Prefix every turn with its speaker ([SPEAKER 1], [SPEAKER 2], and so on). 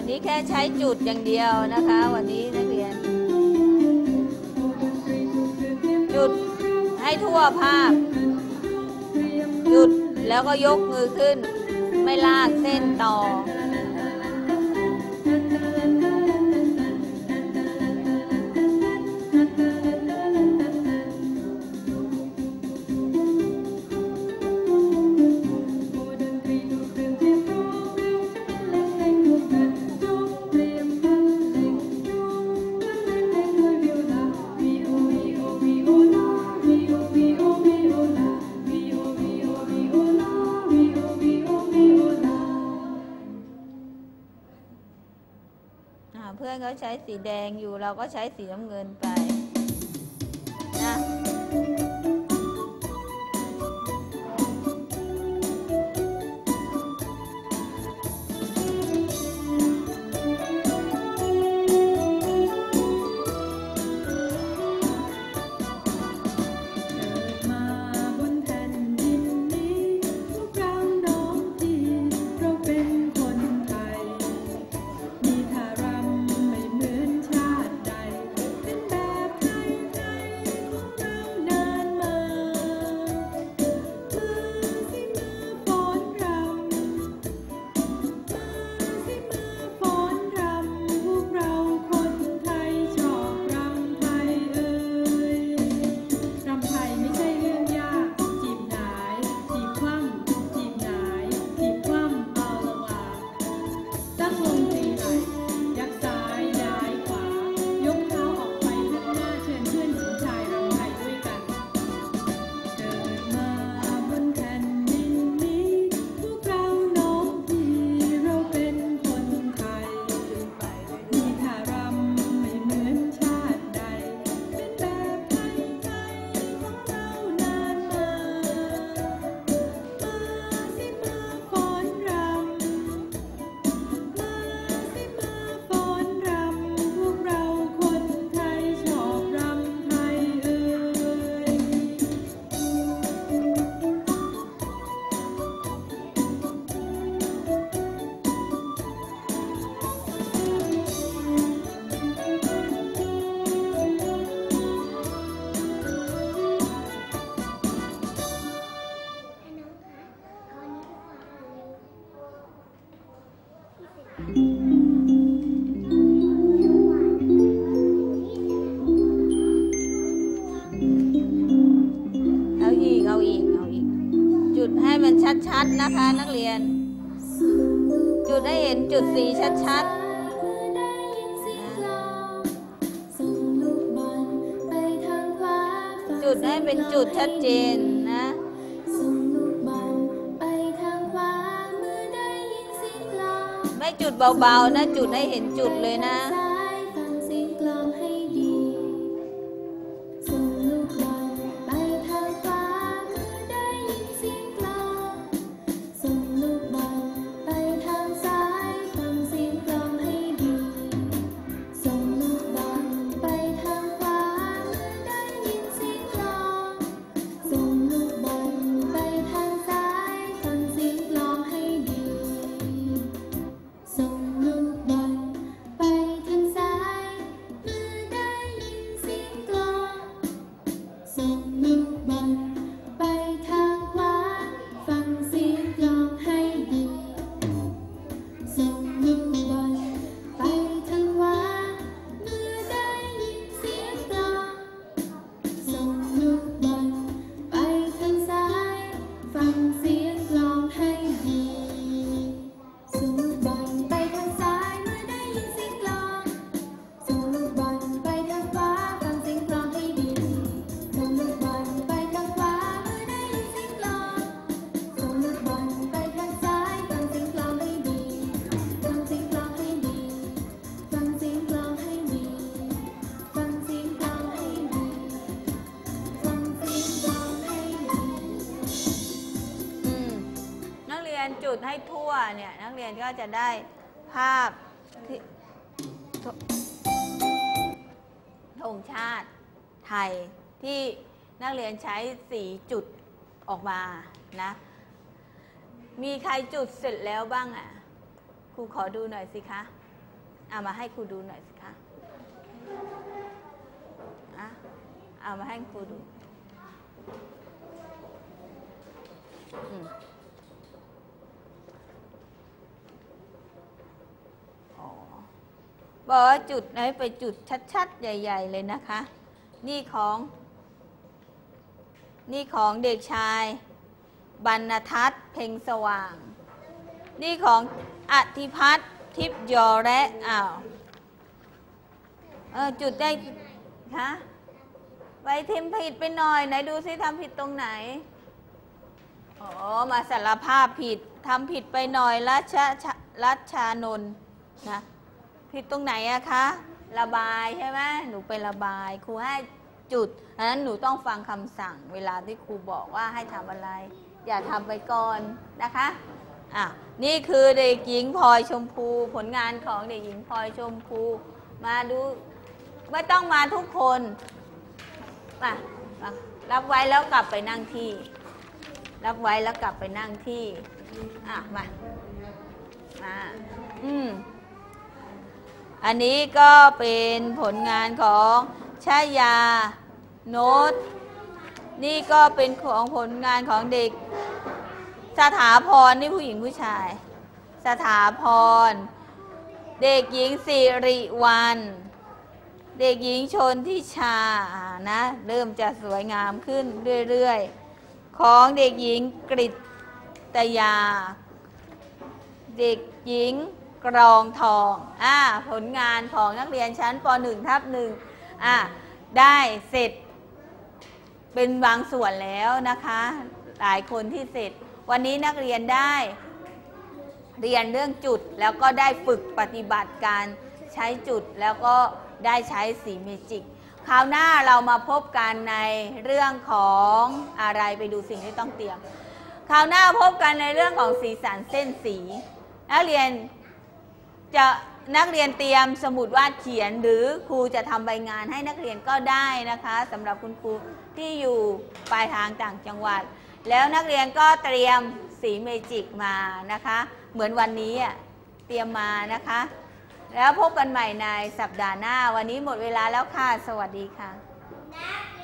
[SPEAKER 1] นี้แค่ใช้จุดอย่างเดียวนะคะวันนี้นักเรียนจุดให้ทั่วภาพจุดแล้วก็ยกมือขึ้นไม่ลากเส้นต่อเพื่อนเขาใช้สีแดงอยู่เราก็ใช้สีน้ำเงินไปนะจุดให้มันชัดๆนะคะนักเรียนจุดให้เห็นจุดสีชัดๆจุดให้เป็นจุดชัดเจนนะไม่จุดเบาๆนะจุดให้เห็นจุดเลยนะจุดให้ทั่วเนี่ยนักเรียนก็จะได้ภาพที่ธงชาติไทยที่นักเรียนใช้สีจุดออกมานะมีใครจุดเสร็จแล้วบ้างอ่ะครูขอดูหน่อยสิคะเอามาให้ครูดูหน่อยสิคะเอามาให้ครูดูบอกว่าจุดไหนไปจุดชัดๆใหญ่ๆเลยนะคะนี่ของเด็กชายบรรณทัศน์เพ็งสว่างนี่ของอธิพัฒน์ทิพย์ยอและจุดได้คะไปทิมผิดไปหน่อยไหนดูซิทำผิดตรงไหนมาสารภาพผิดทำผิดไปหน่อยรัชานนท์นะผิดตรงไหนอะคะระบายใช่ไหมหนูไประบายครูให้จุดอันนั้นหนูต้องฟังคำสั่งเวลาที่ครูบอกว่าให้ทำอะไรอย่าทำไปก่อนนะคะนี่คือเด็กหญิงพลอยชมพูผลงานของเด็กหญิงพลอยชมพูมาดูไม่ต้องมาทุกคนมารับไว้แล้วกลับไปนั่งที่รับไว้แล้วกลับไปนั่งที่มาอันนี้ก็เป็นผลงานของชายาโน้ตนี่ก็เป็นของผลงานของเด็กสถาพรนี่ผู้หญิงผู้ชายสถาพรเด็กหญิงสิริวรรณเด็กหญิงชนทิชานะเริ่มจะสวยงามขึ้นเรื่อยๆของเด็กหญิงกฤตยาเด็กหญิงกรองทองผลงานของนักเรียนชั้นป .1/1 ได้เสร็จเป็นบางส่วนแล้วนะคะหลายคนที่เสร็จวันนี้นักเรียนได้เรียนเรื่องจุดแล้วก็ได้ฝึกปฏิบัติการใช้จุดแล้วก็ได้ใช้สีเมจิกคราวหน้าเรามาพบกันในเรื่องของอะไรไปดูสิ่งที่ต้องเตรียมคราวหน้าพบกันในเรื่องของสีสันเส้นสีนักเรียนเตรียมสมุดวาดเขียนหรือครูจะทำใบงานให้นักเรียนก็ได้นะคะสำหรับคุณครูที่อยู่ปลายทางต่างจังหวัดแล้วนักเรียนก็เตรียมสีเมจิกมานะคะเหมือนวันนี้เตรียมมานะคะแล้วพบกันใหม่ในสัปดาห์หน้าวันนี้หมดเวลาแล้วค่ะสวัสดีค่ะ